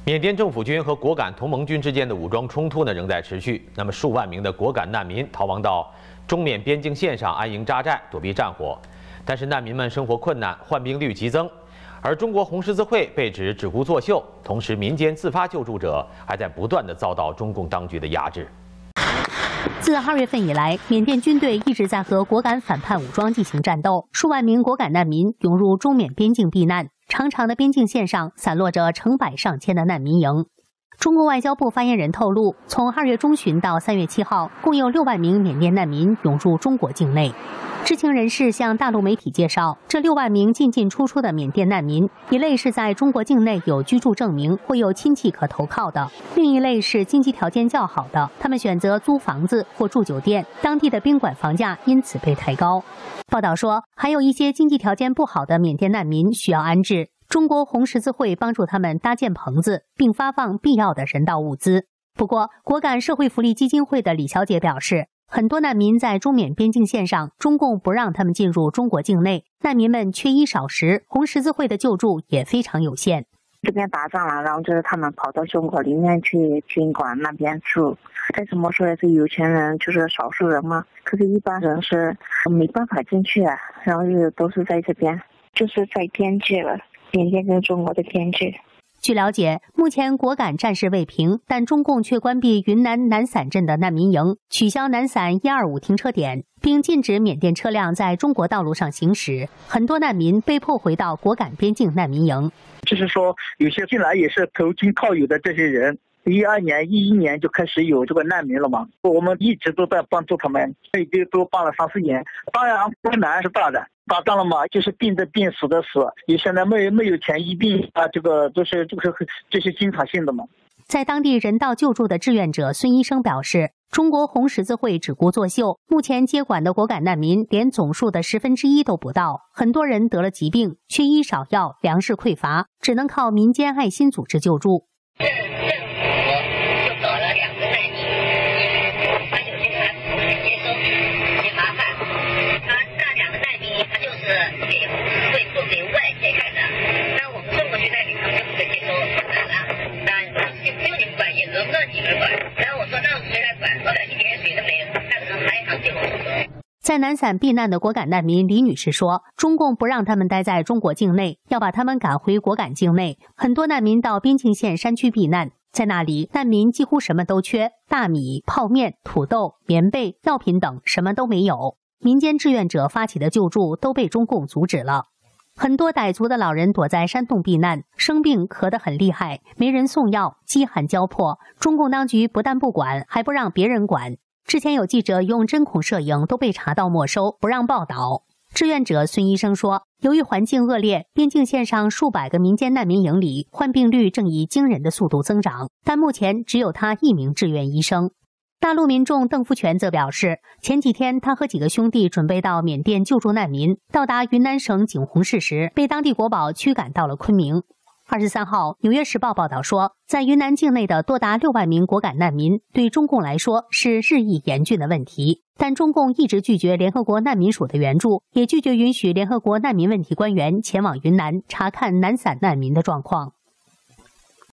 缅甸政府军和果敢同盟军之间的武装冲突呢仍在持续。那么数万名的果敢难民逃亡到中缅边境线上安营扎寨，躲避战火。但是难民们生活困难，患病率急增。而中国红十字会被指只顾作秀，同时民间自发救助者还在不断地遭到中共当局的压制。 自2月份以来，缅甸军队一直在和果敢反叛武装进行战斗，数万名果敢难民涌入中缅边境避难。长长的边境线上散落着成百上千的难民营。中国外交部发言人透露，从2月中旬到3月7号，共有6万名缅甸难民涌入中国境内。知情人士向大陆媒体介绍，这6万名进进出出的缅甸难民，一类是在中国境内有居住证明或有亲戚可投靠的，另一类是经济条件较好的，他们选择租房子或住酒店，当地的宾馆房价因此被抬高。报道说，还有一些经济条件不好的缅甸难民需要安置。中国红十字会帮助他们搭建棚子，并发放必要的人道物资。不过，果敢社会福利基金会的李小姐表示，很多难民在中缅边境线上，中共不让他们进入中国境内，难民们缺衣少食，红十字会的救助也非常有限。 这边打仗了，然后就是他们跑到中国里面去宾馆那边住。再怎么说也是有钱人，就是少数人嘛。可是一般人是没办法进去啊，然后都是在这边，就是在边界了。缅甸跟中国的边界。 据了解，目前果敢战事未平，但中共却关闭云南南散镇的难民营，取消南散125停车点，并禁止缅甸车辆在中国道路上行驶。很多难民被迫回到果敢边境难民营。 就是说，有些进来也是投亲靠友的这些人。12年、11年就开始有这个难民了嘛，我们一直都在帮助他们，已经都帮了3、4年。当然困难是大的，打仗了嘛，就是病的病，死的死。你现在没有钱医病啊，这是经常性的嘛。 在当地人道救助的志愿者孙医生表示，中国红十字会只顾作秀，目前接管的果敢难民连总数的1/10都不到，很多人得了疾病，缺医少药，粮食匮乏，只能靠民间爱心组织救助。在南散避难的果敢难民李女士说，中共不让他们待在中国境内，要把他们赶回果敢境内。很多难民到边境线山区避难，在那里难民几乎什么都缺，大米、泡面、土豆、棉被、药品等什么都没有。民间志愿者发起的救助都被中共阻止了。很多傣族的老人躲在山洞避难，生病咳得很厉害，没人送药，饥寒交迫。中共当局不但不管，还不让别人管。之前有记者用针孔摄影都被查到没收，不让报道。志愿者孙医生说，由于环境恶劣，边境线上数百个民间难民营里患病率正以惊人的速度增长，但目前只有他1名志愿医生。大陆民众邓福全则表示，前几天他和几个兄弟准备到缅甸救助难民，到达云南省景洪市时，被当地国保驱赶到了昆明。23号，《纽约时报》报道说，在云南境内的多达6万名果敢难民，对中共来说是日益严峻的问题。但中共一直拒绝联合国难民署的援助，也拒绝允许联合国难民问题官员前往云南查看南散难民的状况。